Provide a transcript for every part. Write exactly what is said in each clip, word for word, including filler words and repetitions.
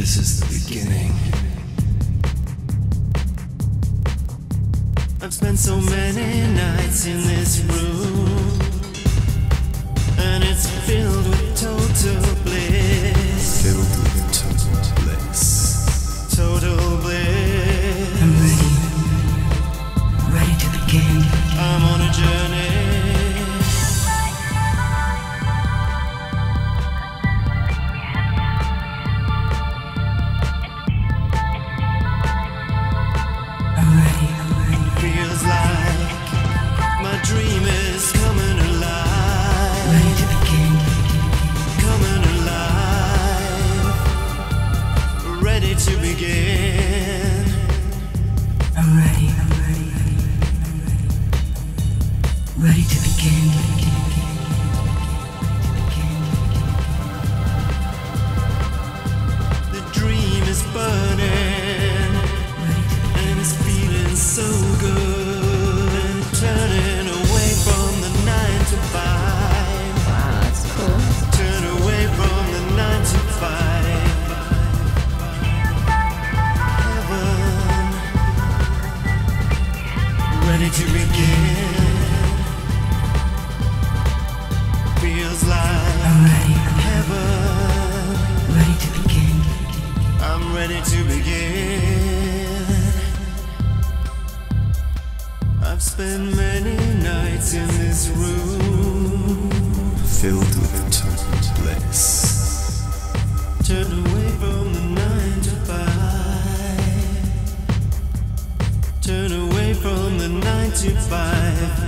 This is the beginning. I've spent so many nights in this room, and it's filled with total bliss. Filled with total bliss. Total bliss. I'm ready. Ready to begin. I'm on a journey. I'm ready. I'm ready. Feels like my dream is coming alive. Ready to begin. Coming alive. Ready to begin. I'm ready. I'm ready. I'm ready. Ready to begin. The dream is burning, and it's feeling so good. And turning away from the nine to five. Wow, that's cool. Turn away from the nine to five. Heaven, ready to begin. Feels like I'm ready. heaven. Ready to begin. I'm ready to begin. I've spent many nights in this room, Filled with total bliss. turn away from the nine to five. Turn away from the nine to five.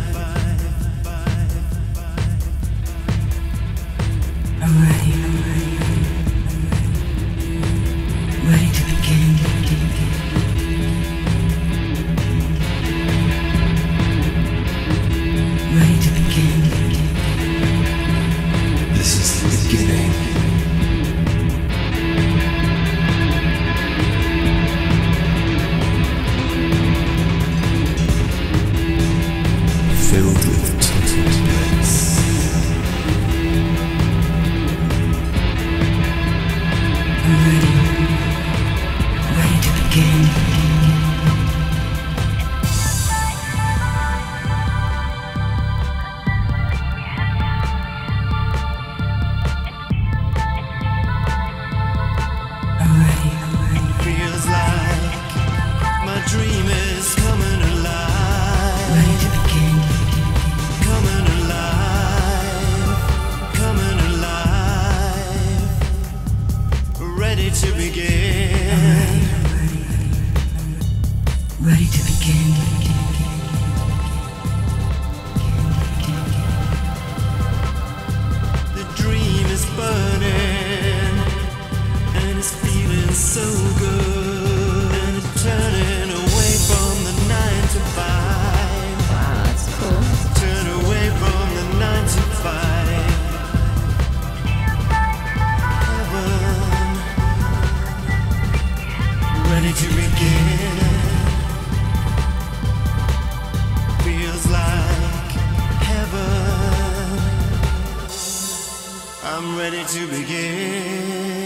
I'm ready. I'm ready. Ready to begin. Ready to begin. This is the beginning. Filled with total bliss. I'm ready. Ready to begin. I'm ready. I'm ready. Feels like my dream is coming alive. Ready to begin. Coming alive. Coming alive. Ready to begin. I'm ready. Ready to begin. The dream is burning, and it's feeling so good. And it's turning away from the nine to five. Wow, that's cool. Turn away from the nine to five. Heaven, ready to begin. Feels like heaven. I'm ready to begin.